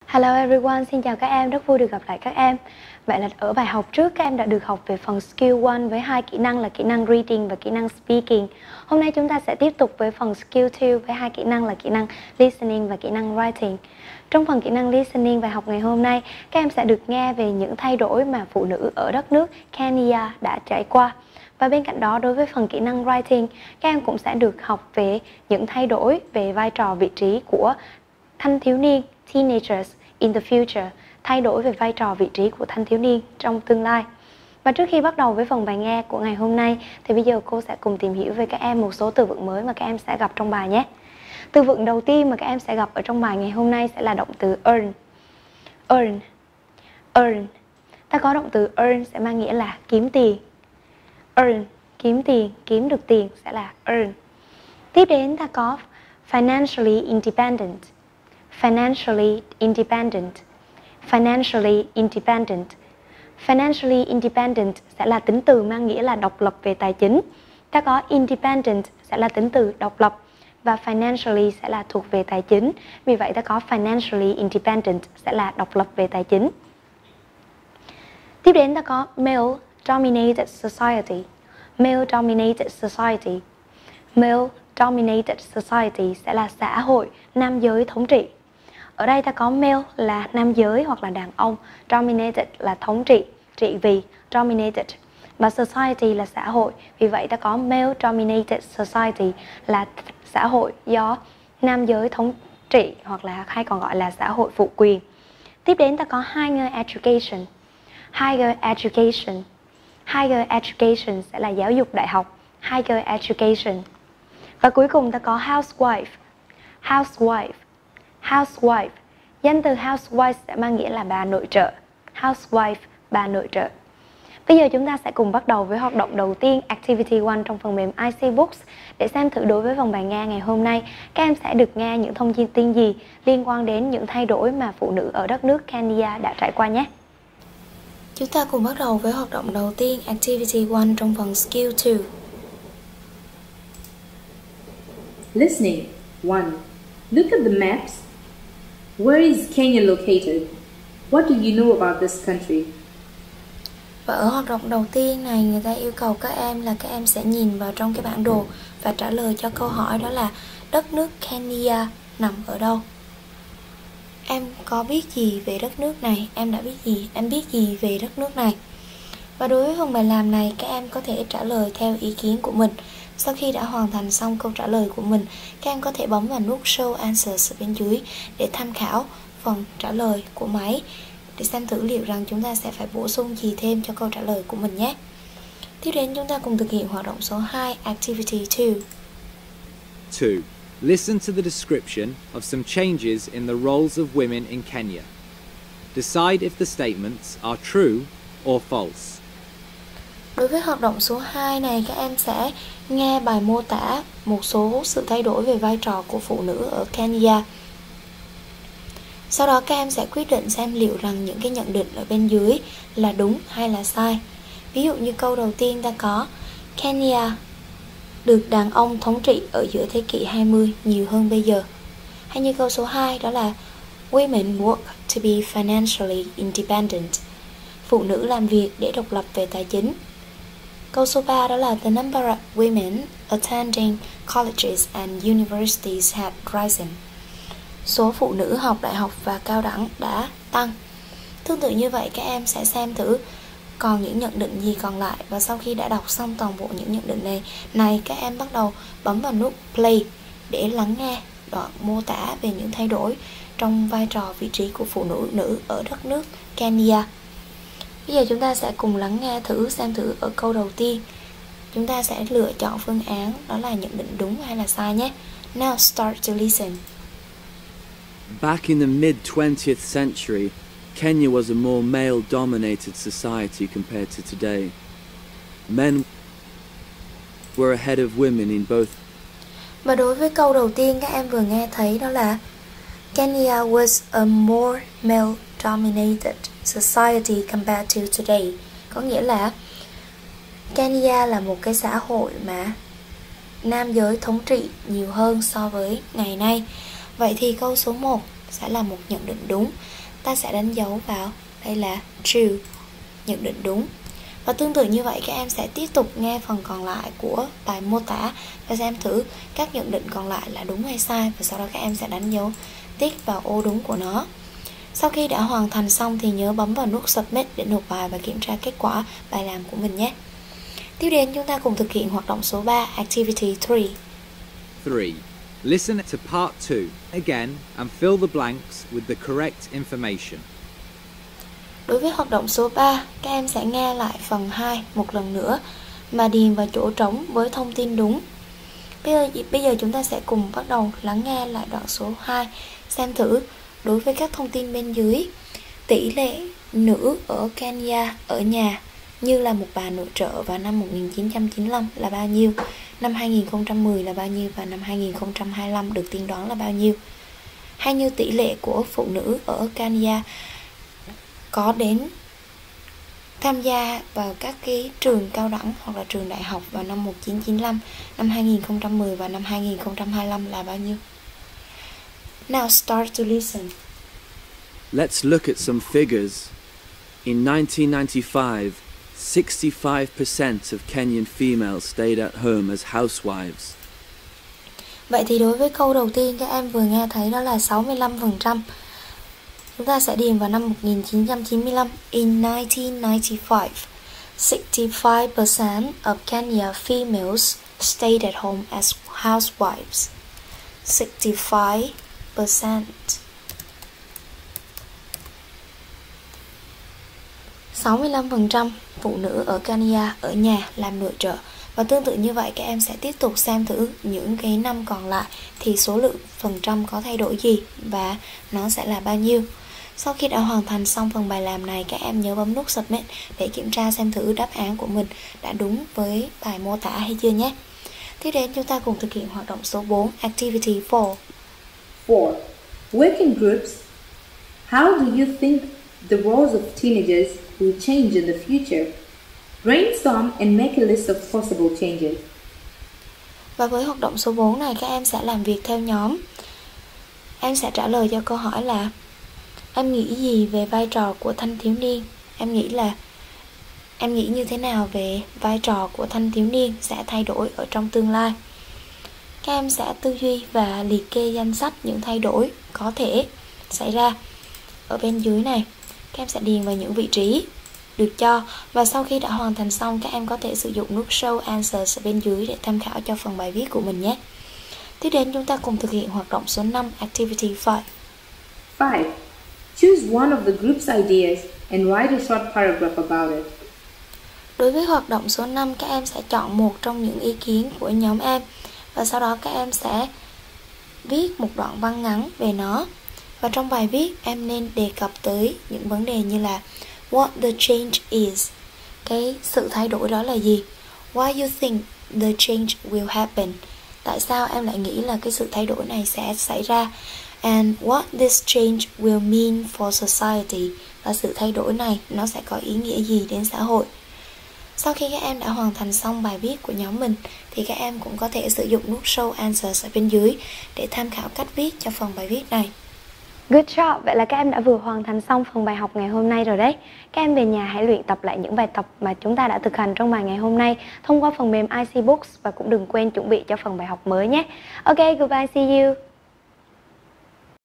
Hello everyone, xin chào các em, rất vui được gặp lại các em. Vậy là ở bài học trước các em đã được học về phần Skill 1 với hai kỹ năng là kỹ năng Reading và kỹ năng Speaking. Hôm nay chúng ta sẽ tiếp tục với phần Skill 2 với hai kỹ năng là kỹ năng Listening và kỹ năng Writing. Trong phần kỹ năng Listening bài học ngày hôm nay, các em sẽ được nghe về những thay đổi mà phụ nữ ở đất nước Kenya đã trải qua. Và bên cạnh đó, đối với phần kỹ năng Writing, các em cũng sẽ được học về những thay đổi về vai trò vị trí của thanh thiếu niên, teenagers in the future, thay đổi về vai trò vị trí của thanh thiếu niên trong tương lai. Và trước khi bắt đầu với phần bài nghe của ngày hôm nay thì bây giờ cô sẽ cùng tìm hiểu về các em một số từ vựng mới mà các em sẽ gặp trong bài nhé. Từ vựng đầu tiên mà các em sẽ gặp ở trong bài ngày hôm nay sẽ là động từ earn. Earn. Earn. Ta có động từ earn sẽ mang nghĩa là kiếm tiền. Earn, kiếm tiền, kiếm được tiền sẽ là earn. Tiếp đến ta có financially independent. Financially independent. Financially independent. Financially independent sẽ là tính từ mang nghĩa là độc lập về tài chính. Ta có independent sẽ là tính từ độc lập và financially sẽ là thuộc về tài chính. Vì vậy ta có financially independent sẽ là độc lập về tài chính. Tiếp đến ta có male dominated society. Male dominated society. Male dominated society sẽ là xã hội nam giới thống trị. Ở đây ta có male là nam giới hoặc là đàn ông, dominated là thống trị, trị vì, dominated. Và society là xã hội, vì vậy ta có male dominated society là xã hội do nam giới thống trị hoặc là hay còn gọi là xã hội phụ quyền. Tiếp đến ta có higher education. Higher education. Higher education sẽ là giáo dục đại học, higher education. Và cuối cùng ta có housewife. Housewife. Housewife. Danh từ housewife sẽ mang nghĩa là bà nội trợ. Housewife, bà nội trợ. Bây giờ chúng ta sẽ cùng bắt đầu với hoạt động đầu tiên, Activity 1 trong phần mềm IC Books. Để xem thử đối với phần bài nghe ngày hôm nay, các em sẽ được nghe những thông tin gì liên quan đến những thay đổi mà phụ nữ ở đất nước Kenya đã trải qua nhé. Chúng ta cùng bắt đầu với hoạt động đầu tiên, Activity 1 trong phần Skill 2. Listening 1. Look at the maps. Where is Kenya located? What do you know about this country? Và ở hoạt động đầu tiên này, người ta yêu cầu các em là các em sẽ nhìn vào trong cái bản đồ và trả lời cho câu hỏi đó là đất nước Kenya nằm ở đâu? Em có biết gì về đất nước này? Em đã biết gì? Em biết gì về đất nước này? Và đối với phần bài làm này, các em có thể trả lời theo ý kiến của mình. Sau khi đã hoàn thành xong câu trả lời của mình, các em có thể bấm vào nút Show Answers ở bên dưới để tham khảo phần trả lời của máy, để xem thử liệu rằng chúng ta sẽ phải bổ sung gì thêm cho câu trả lời của mình nhé. Tiếp đến chúng ta cùng thực hiện hoạt động số 2, Activity 2. 2. Listen to the description of some changes in the roles of women in Kenya. Decide if the statements are true or false. Đối với hoạt động số 2 này, các em sẽ nghe bài mô tả một số sự thay đổi về vai trò của phụ nữ ở Kenya. Sau đó các em sẽ quyết định xem liệu rằng những cái nhận định ở bên dưới là đúng hay là sai. Ví dụ như câu đầu tiên ta có Kenya được đàn ông thống trị ở giữa thế kỷ 20 nhiều hơn bây giờ. Hay như câu số 2 đó là Women work to be financially independent. Phụ nữ làm việc để độc lập về tài chính. Câu số 3 đó là The number of women attending colleges and universities had risen. Số phụ nữ học đại học và cao đẳng đã tăng. Tương tự như vậy, các em sẽ xem thử còn những nhận định gì còn lại. Và sau khi đã đọc xong toàn bộ những nhận định này các em bắt đầu bấm vào nút Play để lắng nghe đoạn mô tả về những thay đổi trong vai trò vị trí của phụ nữ ở đất nước Kenya. Bây giờ chúng ta sẽ cùng lắng nghe thử, xem thử ở câu đầu tiên chúng ta sẽ lựa chọn phương án đó là nhận định đúng hay là sai nhé. Now start to listen. Back in the mid-20th century, Kenya was a more male-dominated society compared to today. Men were ahead of women in both. Và đối với câu đầu tiên các em vừa nghe thấy đó là Kenya was a more male-dominated society compared to today. Có nghĩa là Kenya là một cái xã hội mà nam giới thống trị nhiều hơn so với ngày nay. Vậy thì câu số 1 sẽ là một nhận định đúng. Ta sẽ đánh dấu vào đây là true, nhận định đúng. Và tương tự như vậy, các em sẽ tiếp tục nghe phần còn lại của bài mô tả và xem thử các nhận định còn lại là đúng hay sai, và sau đó các em sẽ đánh dấu tích vào ô đúng của nó. Sau khi đã hoàn thành xong thì nhớ bấm vào nút Submit để nộp bài và kiểm tra kết quả bài làm của mình nhé. Tiếp đến chúng ta cùng thực hiện hoạt động số 3, Activity 3. 3. Listen to part 2 again and fill the blanks with the correct information. Đối với hoạt động số 3, các em sẽ nghe lại phần 2 một lần nữa và điền vào chỗ trống với thông tin đúng. Bây giờ chúng ta sẽ cùng bắt đầu lắng nghe lại đoạn số 2, xem thử đối với các thông tin bên dưới. Tỷ lệ nữ ở Kenya ở nhà như là một bà nội trợ vào năm 1995 là bao nhiêu, năm 2010 là bao nhiêu và năm 2025 được tiên đoán là bao nhiêu. Hay như tỷ lệ của phụ nữ ở Kenya có đến tham gia vào các cái trường cao đẳng hoặc là trường đại học vào năm 1995, năm 2010 và năm 2025 là bao nhiêu. Now start to listen. Let's look at some figures. In 1995, 65% of Kenyan females stayed at home as housewives. Vậy thì đối với câu đầu tiên các em vừa nghe thấy đó là 65%. Chúng ta sẽ điền vào năm 1995. In 1995, 65% of Kenya females stayed at home as housewives. 65%. 65% phụ nữ ở Kenya ở nhà làm nội trợ. Và tương tự như vậy, các em sẽ tiếp tục xem thử những cái năm còn lại thì số lượng phần trăm có thay đổi gì và nó sẽ là bao nhiêu. Sau khi đã hoàn thành xong phần bài làm này, các em nhớ bấm nút Submit để kiểm tra xem thử đáp án của mình đã đúng với bài mô tả hay chưa nhé. Tiếp đến chúng ta cùng thực hiện hoạt động số 4, Activity 4. 4. Work in groups. How do you think the roles of teenagers will change in the future? Brainstorm and make a list of possible changes. Và với hoạt động số 4 này, các em sẽ làm việc theo nhóm. Em sẽ trả lời cho câu hỏi là em nghĩ gì về vai trò của thanh thiếu niên? Em nghĩ như thế nào về vai trò của thanh thiếu niên sẽ thay đổi ở trong tương lai? Các em sẽ tư duy và liệt kê danh sách những thay đổi có thể xảy ra. Ở bên dưới này, các em sẽ điền vào những vị trí được cho, và sau khi đã hoàn thành xong, các em có thể sử dụng nút Show Answers ở bên dưới để tham khảo cho phần bài viết của mình nhé. Tiếp đến chúng ta cùng thực hiện hoạt động số 5, Activity 5. 5. Choose one of the group's ideas and write a short paragraph about it. Đối với hoạt động số 5, các em sẽ chọn một trong những ý kiến của nhóm em và sau đó các em sẽ viết một đoạn văn ngắn về nó. Và trong bài viết, em nên đề cập tới những vấn đề như là what the change is, cái sự thay đổi đó là gì. Why you think the change will happen, tại sao em lại nghĩ là cái sự thay đổi này sẽ xảy ra. And what this change will mean for society, và sự thay đổi này nó sẽ có ý nghĩa gì đến xã hội. Sau khi các em đã hoàn thành xong bài viết của nhóm mình thì các em cũng có thể sử dụng nút Show Answers ở bên dưới để tham khảo cách viết cho phần bài viết này. Good job! Vậy là các em đã vừa hoàn thành xong phần bài học ngày hôm nay rồi đấy. Các em về nhà hãy luyện tập lại những bài tập mà chúng ta đã thực hành trong bài ngày hôm nay thông qua phần mềm IC Books và cũng đừng quên chuẩn bị cho phần bài học mới nhé. Ok, goodbye, see you!